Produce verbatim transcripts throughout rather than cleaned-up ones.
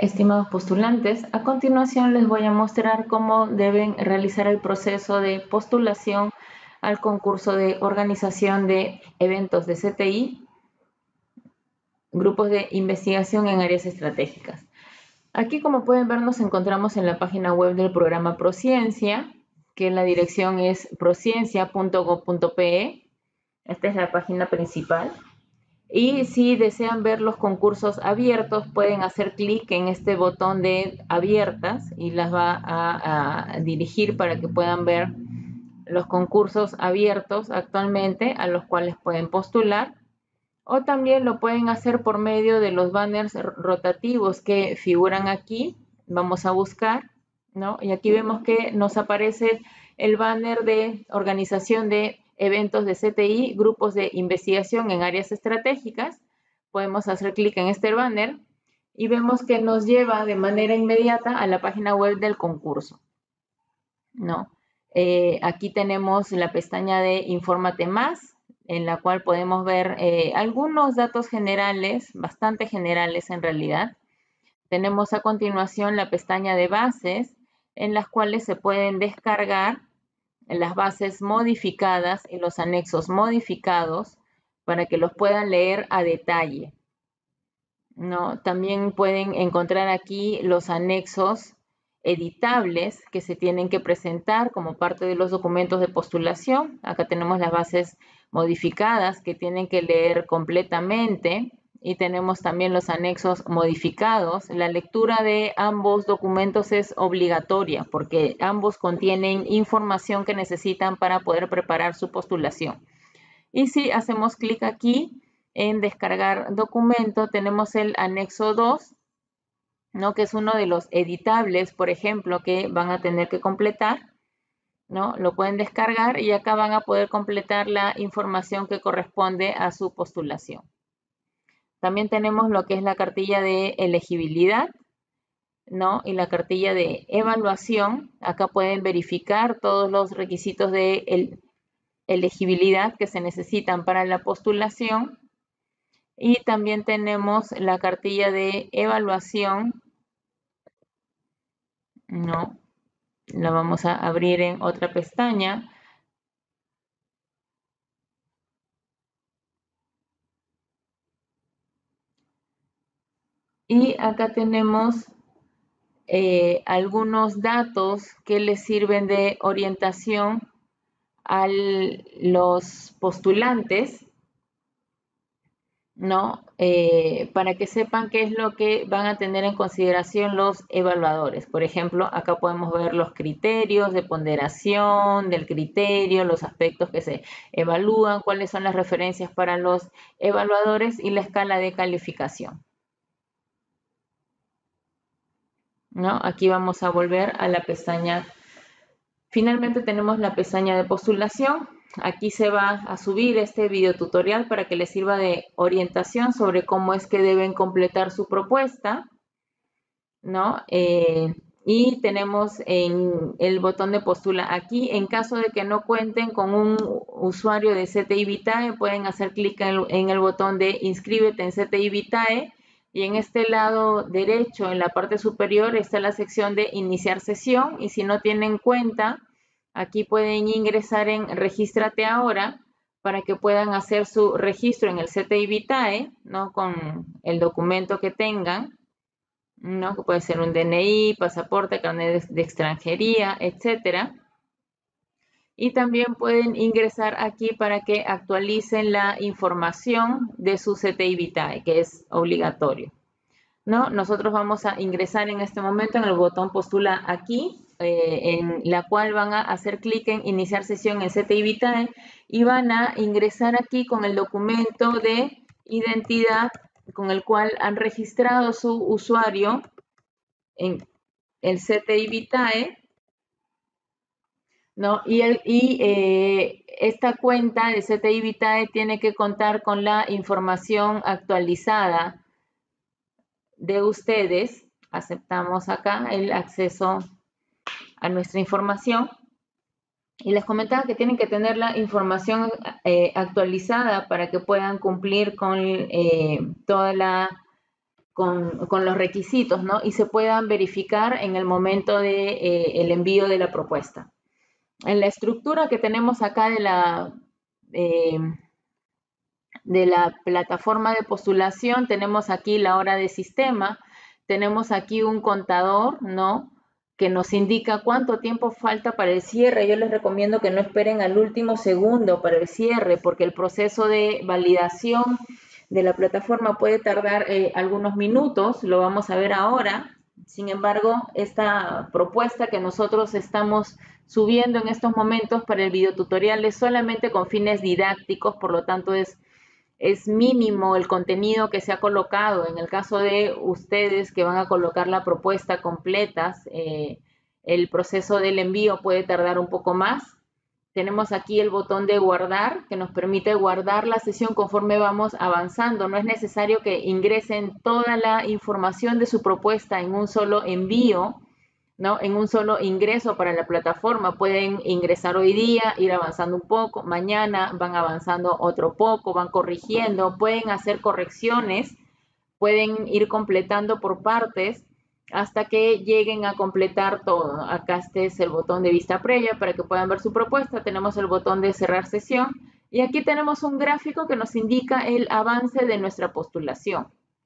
Estimados postulantes, a continuación les voy a mostrar cómo deben realizar el proceso de postulación al concurso de organización de eventos de C T I, grupos de investigación en áreas estratégicas. Aquí, como pueden ver, nos encontramos en la página web del programa Prociencia, que la dirección es prociencia punto gob punto pe. Esta es la página principal. Y si desean ver los concursos abiertos, pueden hacer clic en este botón de abiertas y las va a, a dirigir para que puedan ver los concursos abiertos actualmente a los cuales pueden postular. O también lo pueden hacer por medio de los banners rotativos que figuran aquí. Vamos a buscar, ¿no? Y aquí vemos que nos aparece el banner de organización de eventos de C T I, grupos de investigación en áreas estratégicas. Podemos hacer clic en este banner y vemos que nos lleva de manera inmediata a la página web del concurso, ¿no? Eh, aquí tenemos la pestaña de Infórmate Más, en la cual podemos ver eh, algunos datos generales, bastante generales en realidad. Tenemos a continuación la pestaña de bases, en las cuales se pueden descargar las bases modificadas y los anexos modificados para que los puedan leer a detalle, ¿no? También pueden encontrar aquí los anexos editables que se tienen que presentar como parte de los documentos de postulación. Acá tenemos las bases modificadas que tienen que leer completamente y tenemos también los anexos modificados. La lectura de ambos documentos es obligatoria porque ambos contienen información que necesitan para poder preparar su postulación. Y si hacemos clic aquí en descargar documento, tenemos el anexo dos, ¿no? Que es uno de los editables, por ejemplo, que van a tener que completar, ¿no? Lo pueden descargar y acá van a poder completar la información que corresponde a su postulación. También tenemos lo que es la cartilla de elegibilidad, ¿no? Y la cartilla de evaluación. Acá pueden verificar todos los requisitos de el, elegibilidad que se necesitan para la postulación. Y también tenemos la cartilla de evaluación, ¿no? La vamos a abrir en otra pestaña. Y acá tenemos eh, algunos datos que les sirven de orientación a los postulantes, ¿no? Eh, para que sepan qué es lo que van a tener en consideración los evaluadores. Por ejemplo, acá podemos ver los criterios de ponderación del criterio, los aspectos que se evalúan, cuáles son las referencias para los evaluadores y la escala de calificación, ¿no? Aquí vamos a volver a la pestaña. Finalmente tenemos la pestaña de postulación. Aquí se va a subir este video tutorial para que les sirva de orientación sobre cómo es que deben completar su propuesta, ¿no? Eh, y tenemos en el botón de postula aquí. En caso de que no cuenten con un usuario de C T I Vitae, pueden hacer clic en el, en el botón de inscríbete en C T I Vitae. Y en este lado derecho, en la parte superior, está la sección de iniciar sesión. Y si no tienen cuenta, aquí pueden ingresar en Regístrate ahora para que puedan hacer su registro en el C T I Vitae, ¿no? Con el documento que tengan, ¿no? Que puede ser un D N I, pasaporte, carnet de, de extranjería, etcétera. Y también pueden ingresar aquí para que actualicen la información de su C T I Vitae, que es obligatorio, ¿no? Nosotros vamos a ingresar en este momento en el botón postula aquí, eh, en la cual van a hacer clic en iniciar sesión en C T I Vitae y van a ingresar aquí con el documento de identidad con el cual han registrado su usuario en el C T I Vitae, ¿no? Y, el, y eh, esta cuenta de C T I Vitae tiene que contar con la información actualizada de ustedes. Aceptamos acá el acceso a nuestra información. Y les comentaba que tienen que tener la información eh, actualizada para que puedan cumplir con eh, toda la con, con los requisitos, ¿no? Y se puedan verificar en el momento del de, eh, el envío de la propuesta. En la estructura que tenemos acá de la, eh, de la plataforma de postulación, tenemos aquí la hora de sistema, tenemos aquí un contador, ¿no?, que nos indica cuánto tiempo falta para el cierre. Yo les recomiendo que no esperen al último segundo para el cierre, porque el proceso de validación de la plataforma puede tardar eh, algunos minutos, lo vamos a ver ahora. Sin embargo, esta propuesta que nosotros estamos subiendo en estos momentos para el videotutorial es solamente con fines didácticos, por lo tanto es es mínimo el contenido que se ha colocado. En el caso de ustedes que van a colocar la propuesta completa, eh, el proceso del envío puede tardar un poco más. Tenemos aquí el botón de guardar, que nos permite guardar la sesión conforme vamos avanzando. No es necesario que ingresen toda la información de su propuesta en un solo envío, ¿no?, en un solo ingreso para la plataforma. Pueden ingresar hoy día, ir avanzando un poco, mañana van avanzando otro poco, van corrigiendo, pueden hacer correcciones, pueden ir completando por partes hasta que lleguen a completar todo. Acá este es el botón de vista previa para que puedan ver su propuesta. Tenemos el botón de cerrar sesión y aquí tenemos un gráfico que nos indica el avance de nuestra postulación.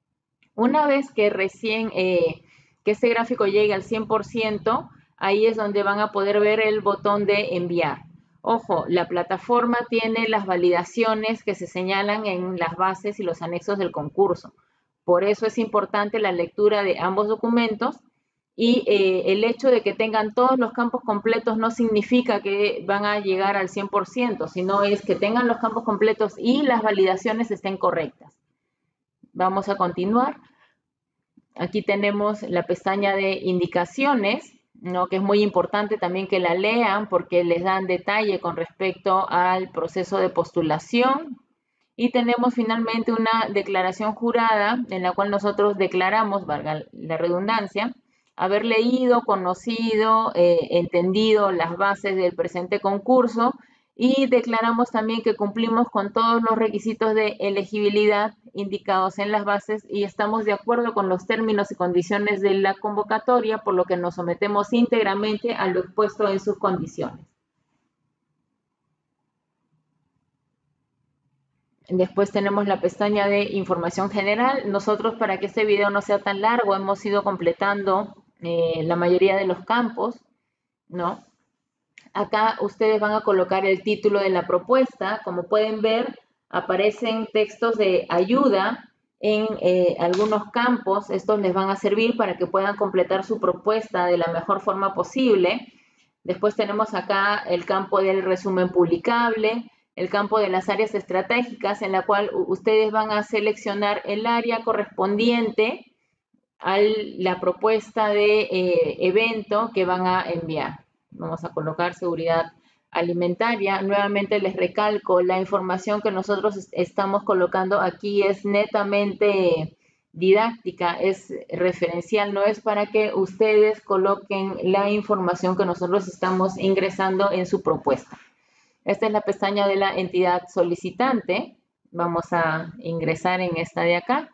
Una vez que recién eh, que este gráfico llegue al cien por ciento, ahí es donde van a poder ver el botón de enviar. Ojo, la plataforma tiene las validaciones que se señalan en las bases y los anexos del concurso. Por eso es importante la lectura de ambos documentos y eh, el hecho de que tengan todos los campos completos no significa que van a llegar al cien por ciento, sino es que tengan los campos completos y las validaciones estén correctas. Vamos a continuar. Aquí tenemos la pestaña de indicaciones, ¿no?, que es muy importante también que la lean porque les dan detalle con respecto al proceso de postulación. Y tenemos finalmente una declaración jurada en la cual nosotros declaramos, valga la redundancia, haber leído, conocido, eh, entendido las bases del presente concurso y declaramos también que cumplimos con todos los requisitos de elegibilidad indicados en las bases y estamos de acuerdo con los términos y condiciones de la convocatoria, por lo que nos sometemos íntegramente a lo expuesto en sus condiciones. Después tenemos la pestaña de información general. Nosotros, para que este video no sea tan largo, hemos ido completando eh, la mayoría de los campos, ¿no? Acá ustedes van a colocar el título de la propuesta. Como pueden ver, aparecen textos de ayuda en eh, algunos campos. Estos les van a servir para que puedan completar su propuesta de la mejor forma posible. Después tenemos acá el campo del resumen publicable, el campo de las áreas estratégicas, en la cual ustedes van a seleccionar el área correspondiente a la propuesta de eh, evento que van a enviar. Vamos a colocar seguridad alimentaria. Nuevamente les recalco, la información que nosotros estamos colocando aquí es netamente didáctica, es referencial, no es para que ustedes coloquen la información que nosotros estamos ingresando en su propuesta. Esta es la pestaña de la entidad solicitante. Vamos a ingresar en esta de acá.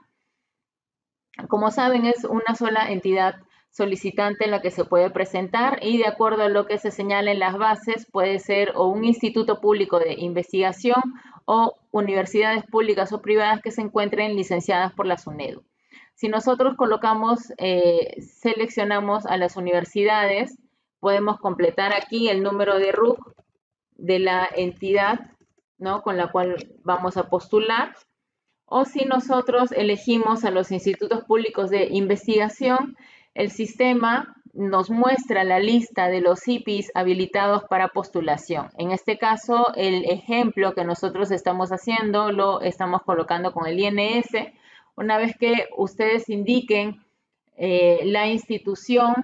Como saben, es una sola entidad solicitante la que se puede presentar y de acuerdo a lo que se señala en las bases puede ser o un instituto público de investigación o universidades públicas o privadas que se encuentren licenciadas por la SUNEDU. Si nosotros colocamos, eh, seleccionamos a las universidades, podemos completar aquí el número de R U C de la entidad, ¿no?, con la cual vamos a postular. O si nosotros elegimos a los institutos públicos de investigación, el sistema nos muestra la lista de los I P Is habilitados para postulación. En este caso, el ejemplo que nosotros estamos haciendo lo estamos colocando con el I N S. Una vez que ustedes indiquen eh, la institución,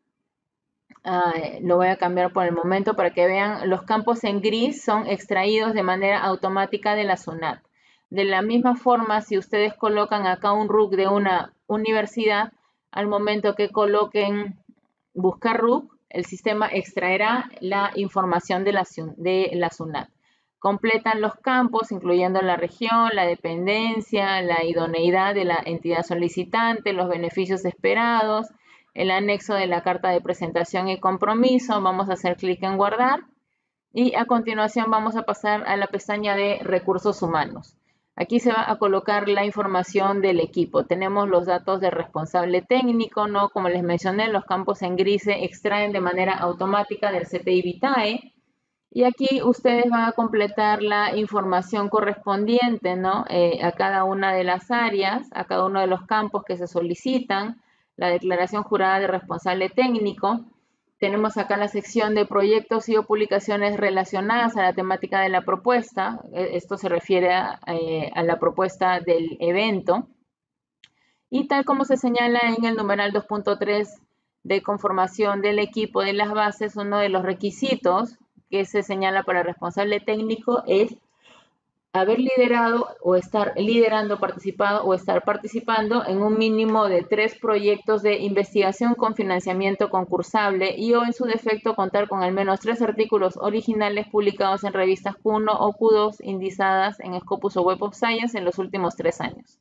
uh, lo voy a cambiar por el momento para que vean, los campos en gris son extraídos de manera automática de la SUNAT. De la misma forma, si ustedes colocan acá un R U C de una universidad, al momento que coloquen buscar R U C, el sistema extraerá la información de la, de la SUNAT. completan los campos, incluyendo la región, la dependencia, la idoneidad de la entidad solicitante, los beneficios esperados, el anexo de la carta de presentación y compromiso. Vamos a hacer clic en guardar y a continuación vamos a pasar a la pestaña de recursos humanos. Aquí se va a colocar la información del equipo. Tenemos los datos de responsable técnico, ¿no? Como les mencioné, los campos en gris se extraen de manera automática del C T I Vitae. Y aquí ustedes van a completar la información correspondiente, ¿no? Eh, a cada una de las áreas, a cada uno de los campos que se solicitan, la declaración jurada de responsable técnico. Tenemos acá la sección de proyectos y o publicaciones relacionadas a la temática de la propuesta. Esto se refiere a, eh, a la propuesta del evento. Y tal como se señala en el numeral dos punto tres de conformación del equipo de las bases, uno de los requisitos que se señala para el responsable técnico es haber liderado o estar liderando, participado o estar participando en un mínimo de tres proyectos de investigación con financiamiento concursable y o en su defecto contar con al menos tres artículos originales publicados en revistas Q uno o Q dos indizadas en Scopus o Web of Science en los últimos tres años.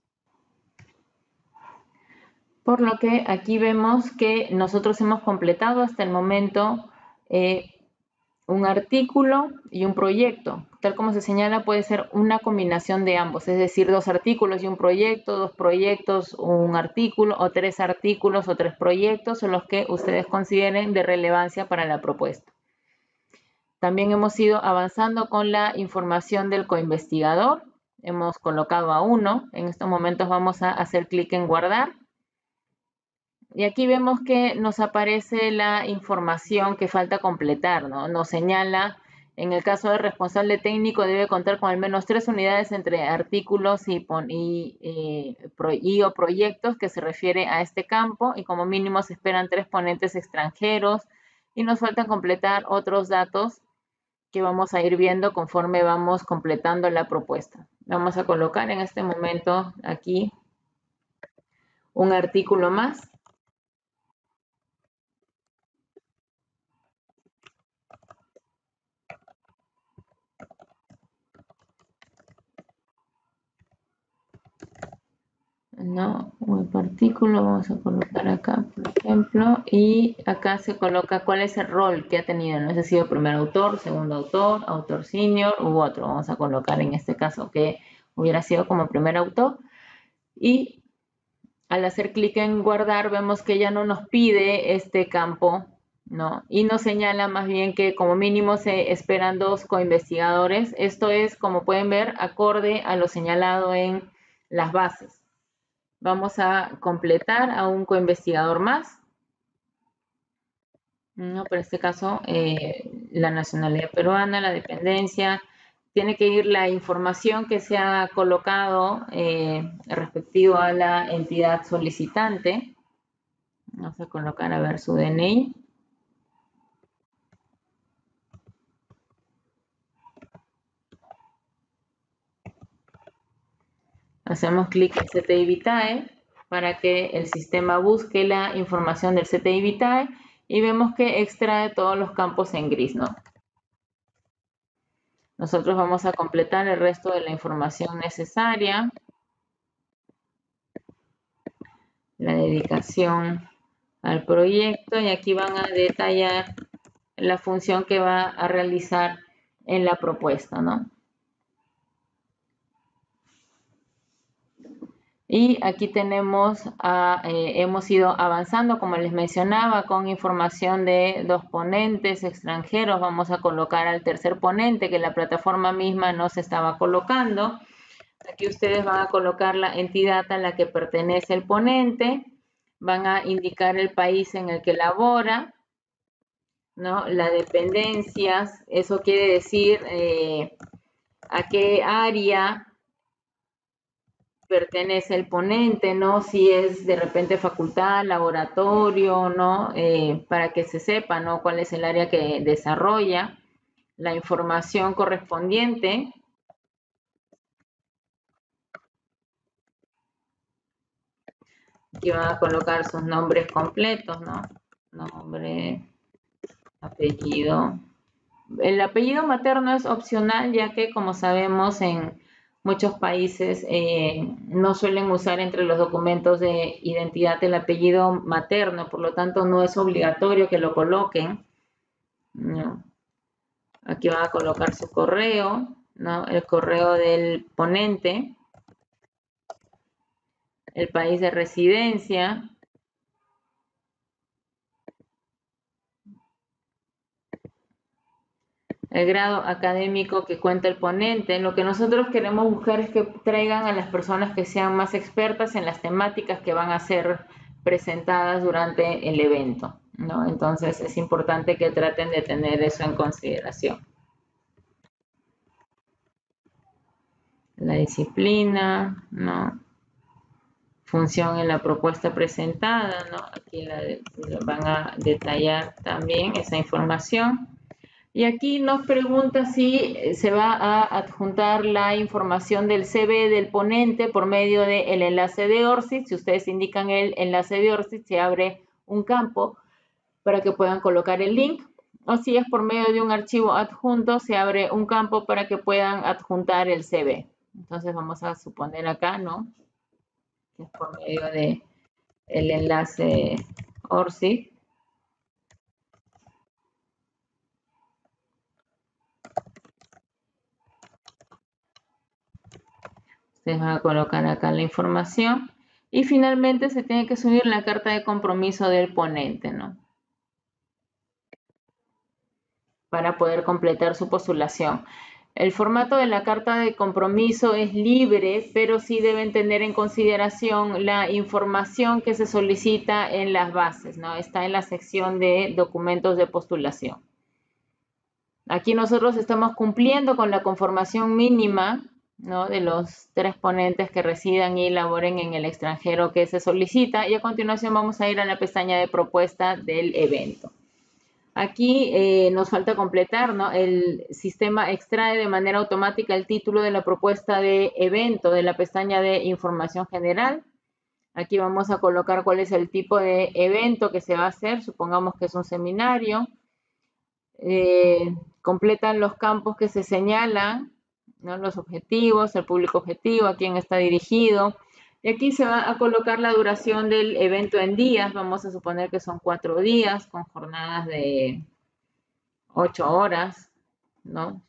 Por lo que aquí vemos que nosotros hemos completado hasta el momento eh, un artículo y un proyecto. Tal como se señala, puede ser una combinación de ambos, es decir, dos artículos y un proyecto, dos proyectos, un artículo, o tres artículos o tres proyectos, son los que ustedes consideren de relevancia para la propuesta. También hemos ido avanzando con la información del coinvestigador. Hemos colocado a uno. En estos momentos vamos a hacer clic en guardar. Y aquí vemos que nos aparece la información que falta completar, ¿no? Nos señala, en el caso del responsable técnico, debe contar con al menos tres unidades entre artículos y, y, eh, pro, y o proyectos que se refiere a este campo, y como mínimo se esperan tres ponentes extranjeros, y nos faltan completar otros datos que vamos a ir viendo conforme vamos completando la propuesta. Vamos a colocar en este momento aquí un artículo más. No, web artículo, vamos a colocar acá, por ejemplo, y acá se coloca cuál es el rol que ha tenido, no sé si ha sido primer autor, segundo autor, autor senior u otro. Vamos a colocar en este caso que hubiera sido como primer autor. Y al hacer clic en guardar, vemos que ya no nos pide este campo, ¿no? Y nos señala más bien que como mínimo se esperan dos coinvestigadores. Esto es, como pueden ver, acorde a lo señalado en las bases. Vamos a completar a un coinvestigador más. No, pero en este caso, eh, la nacionalidad peruana, la dependencia, tiene que ir la información que se ha colocado eh, respectivo a la entidad solicitante. Vamos a colocar, a ver, su D N I. Hacemos clic en C T I Vitae para que el sistema busque la información del C T I Vitae y vemos que extrae todos los campos en gris, ¿no? Nosotros vamos a completar el resto de la información necesaria. La dedicación al proyecto y aquí van a detallar la función que va a realizar en la propuesta, ¿no? Y aquí tenemos, a, eh, hemos ido avanzando, como les mencionaba, con información de dos ponentes extranjeros. Vamos a colocar al tercer ponente que la plataforma misma no se estaba colocando. Aquí ustedes van a colocar la entidad a la que pertenece el ponente, van a indicar el país en el que labora, ¿no? Las dependencias, eso quiere decir eh, a qué área pertenece el ponente, ¿no? Si es de repente facultad, laboratorio, ¿no? Eh, para que se sepa, ¿no? Cuál es el área que desarrolla, la información correspondiente. Aquí van a colocar sus nombres completos, ¿no? Nombre, apellido, El apellido materno es opcional, ya que, como sabemos, en muchos países eh, no suelen usar entre los documentos de identidad el apellido materno, por lo tanto no es obligatorio que lo coloquen. No. Aquí van a colocar su correo, ¿no? El correo del ponente, el país de residencia, el grado académico que cuenta el ponente. Lo que nosotros queremos buscar es que traigan a las personas que sean más expertas en las temáticas que van a ser presentadas durante el evento, ¿no? Entonces es importante que traten de tener eso en consideración. La disciplina, ¿no? Función en la propuesta presentada, ¿no? Aquí la, la van a detallar también esa información. Y aquí nos pregunta si se va a adjuntar la información del C V del ponente por medio del enlace de ORCID. Si ustedes indican el enlace de ORCID, se abre un campo para que puedan colocar el link. O si es por medio de un archivo adjunto, se abre un campo para que puedan adjuntar el C V. Entonces vamos a suponer acá, ¿no? Que es por medio de el enlace ORCID. Ustedes van a colocar acá la información y finalmente se tiene que subir la carta de compromiso del ponente, ¿no? Para poder completar su postulación. El formato de la carta de compromiso es libre, pero sí deben tener en consideración la información que se solicita en las bases, ¿no? Está en la sección de documentos de postulación. Aquí nosotros estamos cumpliendo con la conformación mínima, ¿no? De los tres ponentes que residan y laboren en el extranjero que se solicita. Y a continuación vamos a ir a la pestaña de propuesta del evento. Aquí eh, nos falta completar, ¿no? El sistema extrae de manera automática el título de la propuesta de evento de la pestaña de información general. Aquí vamos a colocar cuál es el tipo de evento que se va a hacer. Supongamos que es un seminario. Eh, completan los campos que se señalan, ¿no? Los objetivos, el público objetivo, a quién está dirigido. Y aquí se va a colocar la duración del evento en días. Vamos a suponer que son cuatro días con jornadas de ocho horas, ¿no?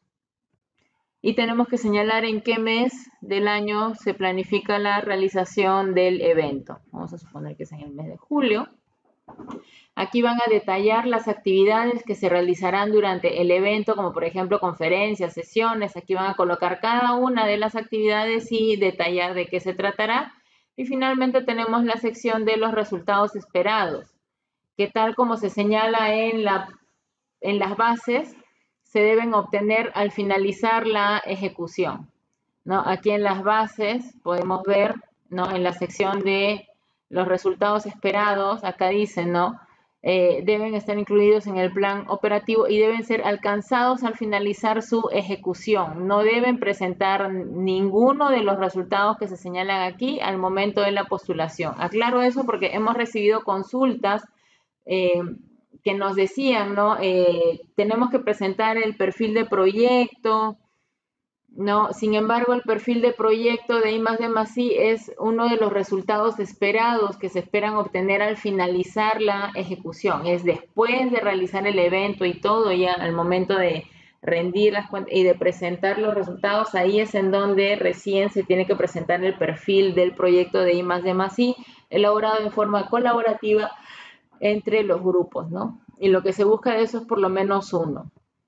Y tenemos que señalar en qué mes del año se planifica la realización del evento. Vamos a suponer que es en el mes de julio. Aquí van a detallar las actividades que se realizarán durante el evento, como por ejemplo conferencias, sesiones. Aquí van a colocar cada una de las actividades y detallar de qué se tratará. Y finalmente tenemos la sección de los resultados esperados, que tal como se señala en, la, en las bases, se deben obtener al finalizar la ejecución, ¿no? Aquí en las bases podemos ver, ¿no? En la sección de los resultados esperados, acá dice, ¿no? Eh, deben estar incluidos en el plan operativo y deben ser alcanzados al finalizar su ejecución. No deben presentar ninguno de los resultados que se señalan aquí al momento de la postulación. Aclaro eso porque hemos recibido consultas eh, que nos decían, ¿no? Eh, tenemos que presentar el perfil de proyecto, ¿no? Sin embargo, el perfil de proyecto de I más D más I es uno de los resultados esperados que se esperan obtener al finalizar la ejecución. Es después de realizar el evento y todo, ya al momento de rendir las cuentas y de presentar los resultados, ahí es en donde recién se tiene que presentar el perfil del proyecto de I más D más I, elaborado en forma colaborativa entre los grupos, ¿no? Y lo que se busca de eso es por lo menos uno,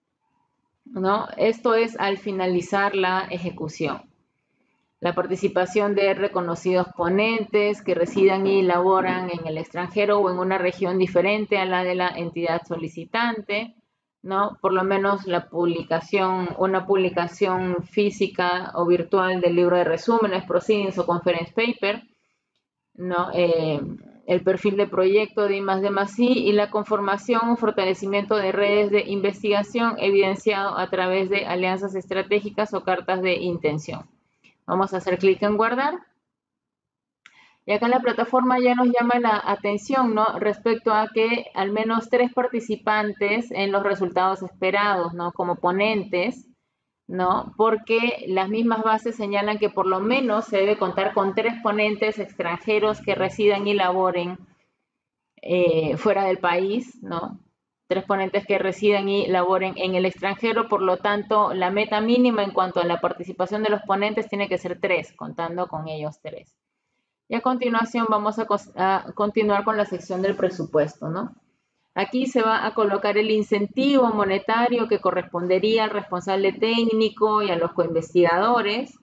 ¿no? Esto es al finalizar la ejecución. La participación de reconocidos ponentes que residan y laboran en el extranjero o en una región diferente a la de la entidad solicitante, ¿no? Por lo menos la publicación, una publicación física o virtual del libro de resúmenes, proceedings o conference paper, ¿no? Eh, el perfil de proyecto de I más D más I y la conformación o fortalecimiento de redes de investigación evidenciado a través de alianzas estratégicas o cartas de intención. Vamos a hacer clic en guardar Y acá en la plataforma ya nos llama la atención, ¿no? Respecto a que al menos tres participantes en los resultados esperados, ¿no? Como ponentes, ¿no? Porque las mismas bases señalan que por lo menos se debe contar con tres ponentes extranjeros que residan y laboren eh, fuera del país, ¿no? Tres ponentes que residan y laboren en el extranjero, por lo tanto, la meta mínima en cuanto a la participación de los ponentes tiene que ser tres, contando con ellos tres. Y a continuación vamos a, a continuar con la sección del presupuesto, ¿no? Aquí se va a colocar el incentivo monetario que correspondería al responsable técnico y a los coinvestigadores.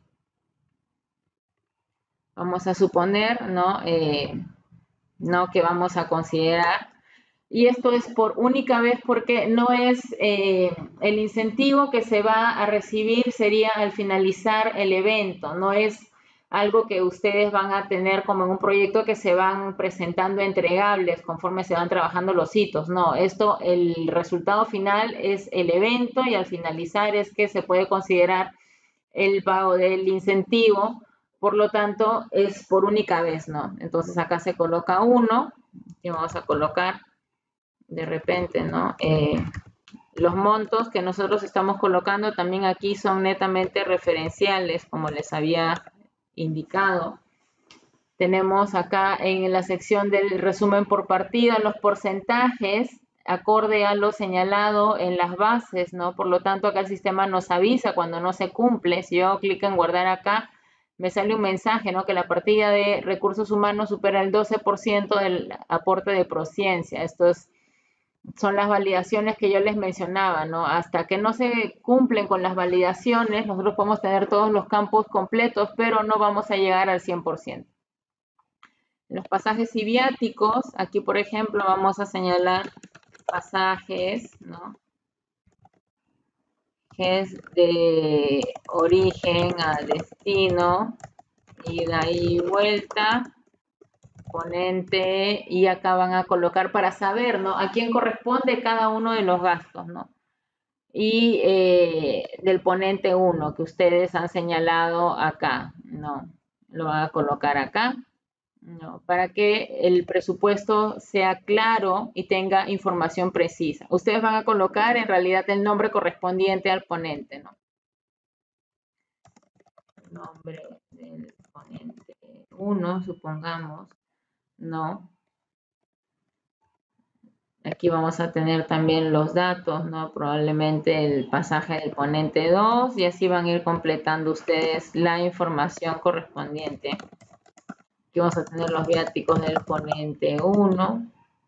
Vamos a suponer, ¿no? Eh, ¿no? Que vamos a considerar. Y esto es por única vez porque no es eh, el incentivo que se va a recibir sería al finalizar el evento, no es algo que ustedes van a tener como en un proyecto que se van presentando entregables conforme se van trabajando los hitos. No, esto, el resultado final es el evento y al finalizar es que se puede considerar el pago del incentivo, por lo tanto es por única vez, ¿no? Entonces acá se coloca uno y vamos a colocar de repente, ¿no? Eh, los montos que nosotros estamos colocando también aquí son netamente referenciales, como les había indicado. Tenemos acá en la sección del resumen por partida los porcentajes acorde a lo señalado en las bases, ¿no? Por lo tanto, acá el sistema nos avisa cuando no se cumple. Si yo hago clic en guardar acá, me sale un mensaje, ¿no? Que la partida de recursos humanos supera el doce por ciento del aporte de Prociencia. Esto es son las validaciones que yo les mencionaba, ¿no? Hasta que no se cumplen con las validaciones, nosotros podemos tener todos los campos completos, pero no vamos a llegar al cien por ciento. Los pasajes y viáticos, aquí por ejemplo vamos a señalar pasajes, ¿no? Que es de origen a destino, ida y vuelta, ponente, y acá van a colocar para saber, ¿no? A quién corresponde cada uno de los gastos, ¿no? Y eh, del ponente uno que ustedes han señalado acá, ¿no? Lo van a colocar acá, ¿no? Para que el presupuesto sea claro y tenga información precisa. Ustedes van a colocar en realidad el nombre correspondiente al ponente, ¿no? Nombre del ponente uno, supongamos, ¿no? Aquí vamos a tener también los datos, ¿no? Probablemente el pasaje del ponente dos y así van a ir completando ustedes la información correspondiente. Aquí vamos a tener los viáticos del ponente uno.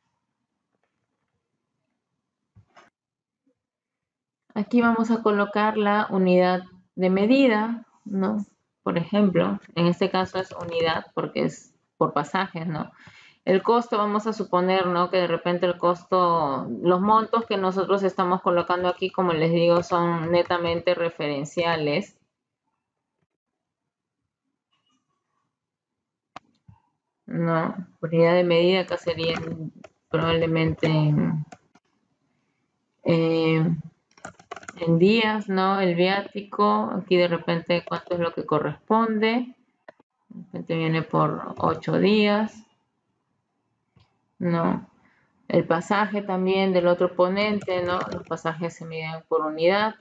Aquí vamos a colocar la unidad de medida, ¿no? Por ejemplo, en este caso es unidad porque es por pasajes, ¿no? El costo, vamos a suponer, ¿no? Que de repente el costo, los montos que nosotros estamos colocando aquí, como les digo, son netamente referenciales. No, unidad de medida acá serían probablemente eh, en días, ¿no? El viático, aquí de repente cuánto es lo que corresponde. De repente viene por ocho días, ¿no? El pasaje también del otro ponente, ¿no? Los pasajes se miden por unidad.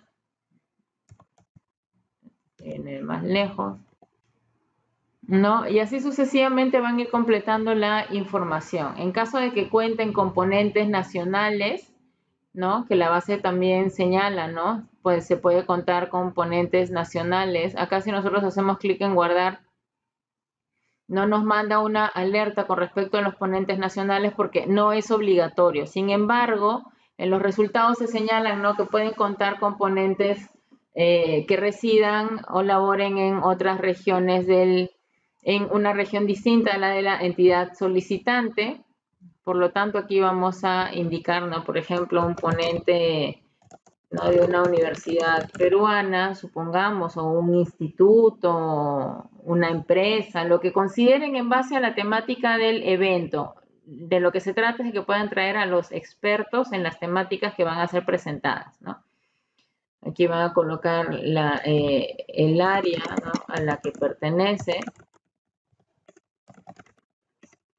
Viene más lejos, ¿no? Y así sucesivamente van a ir completando la información. En caso de que cuenten componentes nacionales, ¿no? Que la base también señala, ¿no? Pues se puede contar componentes nacionales. Acá si nosotros hacemos clic en guardar, no nos manda una alerta con respecto a los ponentes nacionales porque no es obligatorio. Sin embargo, en los resultados se señalan, ¿no? Que pueden contar componentes eh, que residan o laboren en otras regiones del, en una región distinta a la de la entidad solicitante. Por lo tanto, aquí vamos a indicar, ¿no? Por ejemplo, un ponente, ¿no? De una universidad peruana, supongamos, o un instituto, una empresa, lo que consideren en base a la temática del evento. De lo que se trata es de que puedan traer a los expertos en las temáticas que van a ser presentadas, ¿no? Aquí van a colocar la, eh, el área, ¿no? A la que pertenece.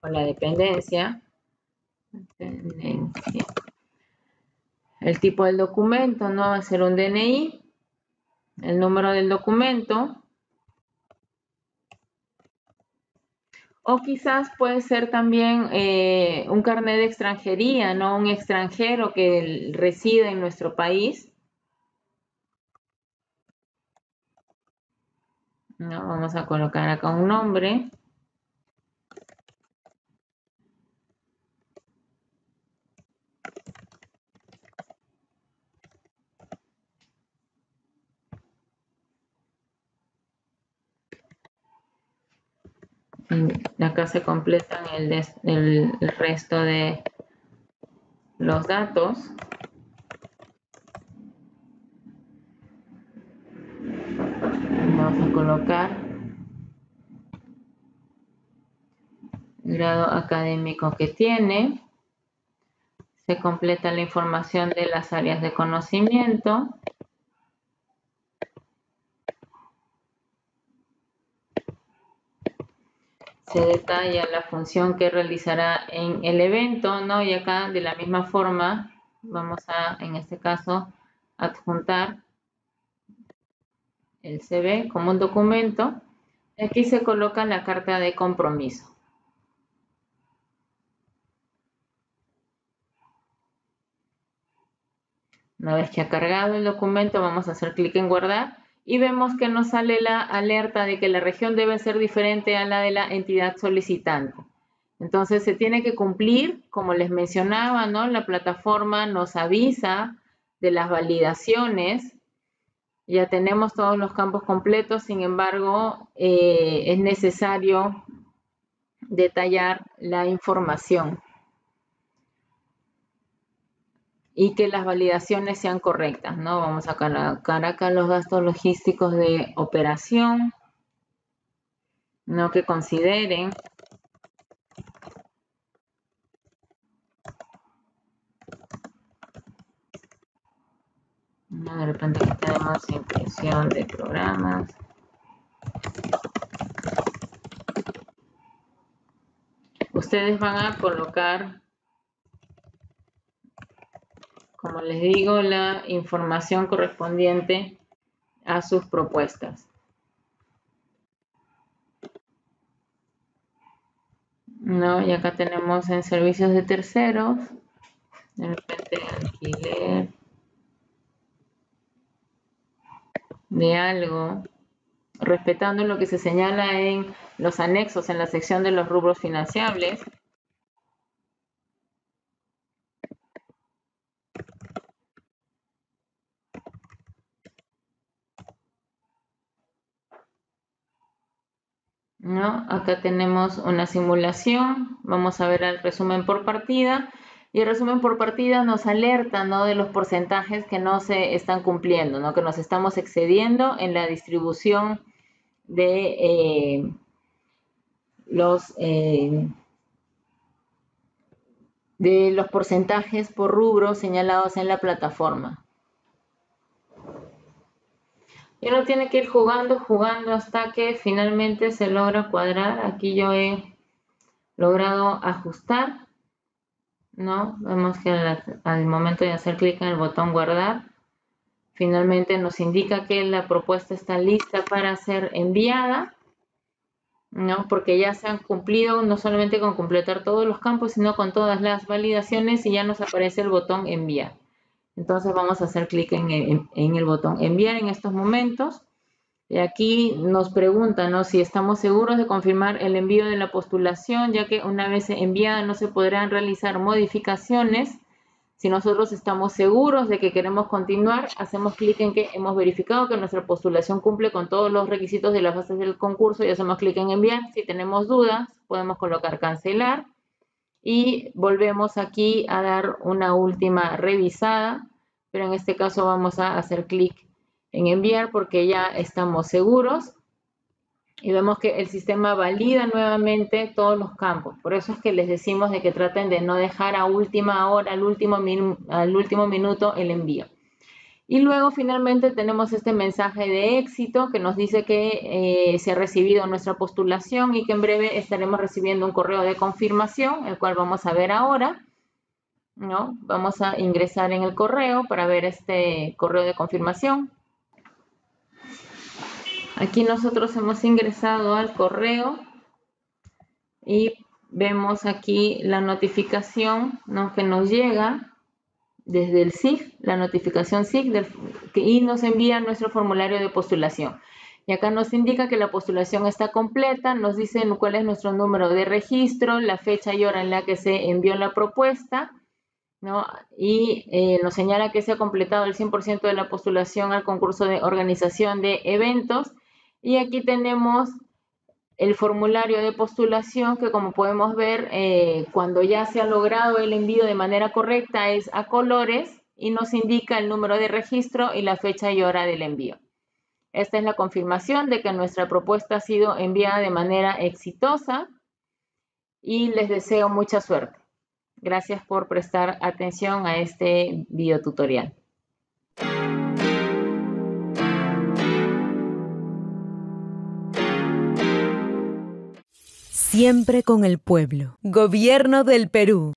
o la dependencia. Dependencia. El tipo del documento, ¿no? Va a ser un D N I, el número del documento. O quizás puede ser también eh, un carnet de extranjería, ¿no? Un extranjero que reside en nuestro país. ¿No? Vamos a colocar acá un nombre. Y acá se completan el, el, el resto de los datos. Vamos a colocar el grado académico que tiene. Se completa la información de las áreas de conocimiento. Se detalla la función que realizará en el evento, ¿no? Y acá de la misma forma vamos a, en este caso, adjuntar el C V como un documento. Aquí se coloca la carta de compromiso. Una vez que ha cargado el documento, vamos a hacer clic en guardar y vemos que nos sale la alerta de que la región debe ser diferente a la de la entidad solicitante. Entonces se tiene que cumplir, como les mencionaba, ¿no? La plataforma nos avisa de las validaciones. Ya tenemos todos los campos completos, sin embargo, eh, es necesario detallar la información y que las validaciones sean correctas, ¿no? Vamos a colocar acá los gastos logísticos de operación, ¿no? Que consideren. ¿No? De repente aquí tenemos impresión de programas. Ustedes van a colocar, como les digo, la información correspondiente a sus propuestas. ¿No? Y acá tenemos en servicios de terceros, de repente alquiler de algo, respetando lo que se señala en los anexos en la sección de los rubros financiables. ¿No? Acá tenemos una simulación, vamos a ver el resumen por partida, y el resumen por partida nos alerta, ¿no? De los porcentajes que no se están cumpliendo, ¿no? Que nos estamos excediendo en la distribución de eh, los, eh, de los porcentajes por rubro señalados en la plataforma. Y uno tiene que ir jugando, jugando hasta que finalmente se logra cuadrar. Aquí yo he logrado ajustar, ¿no? Vemos que al, al momento de hacer clic en el botón guardar, finalmente nos indica que la propuesta está lista para ser enviada, ¿no? Porque ya se han cumplido no solamente con completar todos los campos, sino con todas las validaciones y ya nos aparece el botón enviar. Entonces vamos a hacer clic en, en, en el botón enviar en estos momentos. Y aquí nos pregunta, ¿no? Si estamos seguros de confirmar el envío de la postulación, ya que una vez enviada no se podrán realizar modificaciones. Si nosotros estamos seguros de que queremos continuar, hacemos clic en que hemos verificado que nuestra postulación cumple con todos los requisitos de las bases del concurso y hacemos clic en enviar. Si tenemos dudas, podemos colocar cancelar y volvemos aquí a dar una última revisada, pero en este caso vamos a hacer clic en enviar porque ya estamos seguros y vemos que el sistema valida nuevamente todos los campos. Por eso es que les decimos de que traten de no dejar a última hora, al último, al último minuto el envío. Y luego finalmente tenemos este mensaje de éxito que nos dice que eh, se ha recibido nuestra postulación y que en breve estaremos recibiendo un correo de confirmación, el cual vamos a ver ahora, ¿no? Vamos a ingresar en el correo para ver este correo de confirmación. Aquí nosotros hemos ingresado al correo y vemos aquí la notificación, ¿no?, que nos llega desde el S I G, la notificación S I G, del, y nos envía nuestro formulario de postulación. Y acá nos indica que la postulación está completa, nos dicen cuál es nuestro número de registro, la fecha y hora en la que se envió la propuesta, ¿no? Y eh, nos señala que se ha completado el cien por ciento de la postulación al concurso de organización de eventos. Y aquí tenemos el formulario de postulación que, como podemos ver, eh, cuando ya se ha logrado el envío de manera correcta es a colores y nos indica el número de registro y la fecha y hora del envío. Esta es la confirmación de que nuestra propuesta ha sido enviada de manera exitosa y les deseo mucha suerte. Gracias por prestar atención a este videotutorial. Siempre con el pueblo. Gobierno del Perú.